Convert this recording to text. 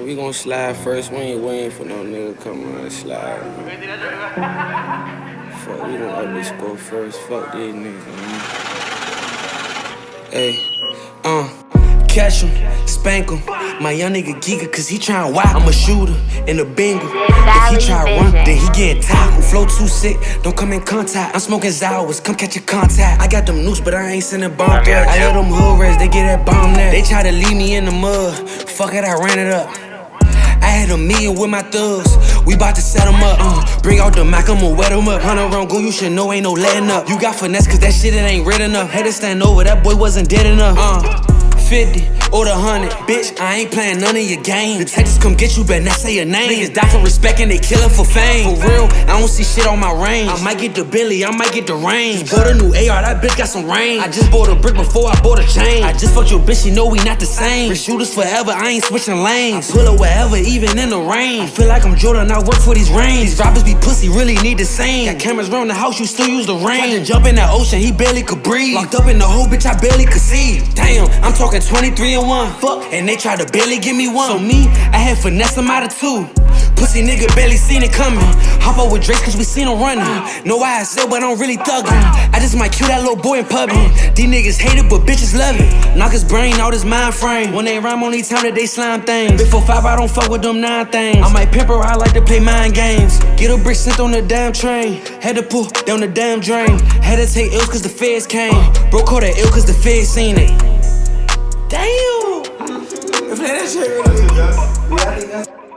we gon' slide first. We ain't waiting for no nigga to come around and slide. Fuck, we gon' up this score first. Fuck these niggas, man. Hey, catch him, spank him. My young nigga Giga, cause he tryna whack. I'm a shooter in a bingo. If he try run, then he getting tackled. Flow too sick, don't come in contact. I'm smoking Zowers, come catch a contact. I got them noose, but I ain't sending bomb threats. I let them hood rats, they get that bomb net. They try to leave me in the mud. Fuck it, I ran it up. I had a meeting with my thugs. We bout to set them up. Bring out the Mac, I'ma wet them up. 100 round go, you should know ain't no letting up. You got finesse, cause that shit it ain't red enough. Had to stand over, that boy wasn't dead enough. 50 or the 100, bitch, I ain't playing none of your games. Detectives come get you, better not say your name. Niggas die for respect and they killin' for fame. For real, I don't see shit on my range. I might get the Billy, I might get the range. Just bought a new AR, that bitch got some range. I just bought a brick before I bought a chain. I just fucked your bitch, she know we not the same. For shooters forever, I ain't switching lanes. I pull up wherever, even in the rain. I feel like I'm Jordan, I work for these rings. These rappers be pussy, really need the same. Got cameras around the house, you still use the rain. Tried to jump in that ocean, he barely could breathe. Locked up in the hole, bitch, I barely could see. Damn, I'm talking 23 and 1. Fuck, and they tried to barely give me one. So me, I had finesse them out of 2. Pussy nigga barely seen it coming. Hop up with Drake cause we seen him running. Know why I sell, but I'm really thuggin'. I just might kill that little boy in public. These niggas hate it, but bitches love it. Knock his brain out his mind frame. When they rhyme, only time that they slime things. Before 5, I don't fuck with them 9 things. I might pimp her, I like to play mind games. Get a brick sent on the damn train. Had to pull down the damn drain. Had to take ills cause the feds came. Bro caught that ill cause the feds seen it. Damn! Play that shit really.